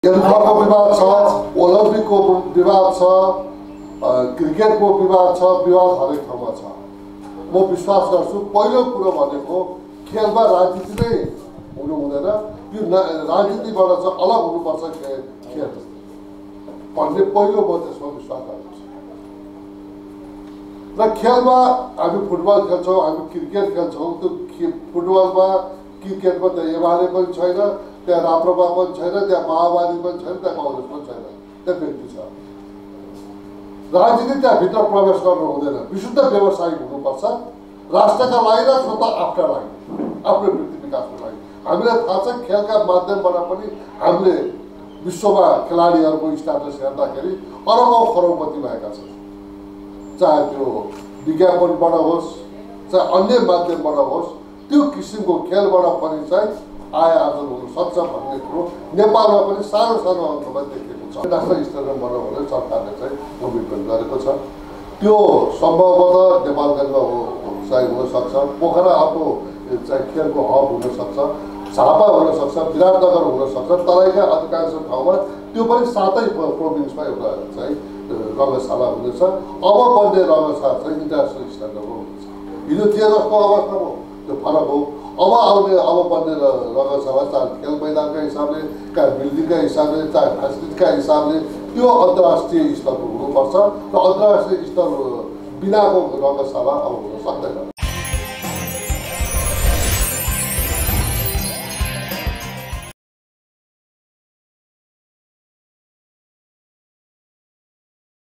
खेलको विवाद छ, ओलम्पिकको विवाद छ, क्रिकेटको विवाद छ, विवाद हरेक ठाउँमा छ। म विश्वास गर्छु पहिलो कुरो भनेको खेलमा राजनीति नै हुनु हुँदैन, यो राजनीतिबाट चाहिँ अलग हुनुपर्छ खेल भन्ने पहिलो म त्यसमा विश्वास गर्छु। र खेलमा हामी फुटबल खेल्छौँ, हामी क्रिकेट खेल्छौँ, त्यो फुटबलमा क्रिकेटमा त एमाले पनि छैन, त्यहाँ राप्रपा पनि छैन, त्यहाँ माओवादी पनि छैन, त्यहाँ काङ्ग्रेस पनि छैन, त्यहाँ व्यक्ति छ। राजनीति त्यहाँभित्र प्रवेश गर्नु हुँदैन, विशुद्ध व्यवसायिक हुनुपर्छ, राष्ट्रका लागि र स्वतः आफ्ना लागि, आफ्नो व्यक्ति विकासको लागि। हामीलाई थाहा छ खेलका माध्यमबाट पनि हामीले विश्वमा खेलाडीहरूको स्ट्याटस हेर्दाखेरि अरबौं खरबपति भएका छन्। चाहे त्यो विज्ञापनबाट होस्, चाहे अन्य माध्यमबाट होस्, त्यो किसिमको खेलबाट पनि चाहिँ आय आर्जन हुन सक्छ भन्ने कुरो नेपालमा पनि सानो सानो अङ्कमा देखिएको छ। राष्ट्रिय स्टेडियम बनाउने सरकारले चाहिँ कमिटमेन्ट गरेको छ। त्यो सम्भवतः नेपालगञ्जमा चाहिँ हुनसक्छ, पोखरा आफ्नो चाहिँ खेलको हब हुनसक्छ, झापा हुनसक्छ, विराटनगर हुनसक्छ, तराईका अधिकांश ठाउँमा त्यो पनि 7 प्रोभिन्समा एउटा चाहिँ रङ्गशाला हुनेछ। अब बन्ने रङ्गशाला चाहिँ इन्टरनेसनल स्ट्यान्डर्डको हुनेछ। हिजो जे जस्तो अवस्था हो त्यो फरक हो। अब बन्ने रङ्गशाला चाहे खेल मैदानका हिसाबले, चाहे बिल्डिङका हिसाबले, चाहे फेसिलिटीका हिसाबले त्यो अन्तर्राष्ट्रिय स्तरको हुनुपर्छ र अन्तर्राष्ट्रिय स्तर बिनाको रङ्गशाला अब हुन सक्दैन।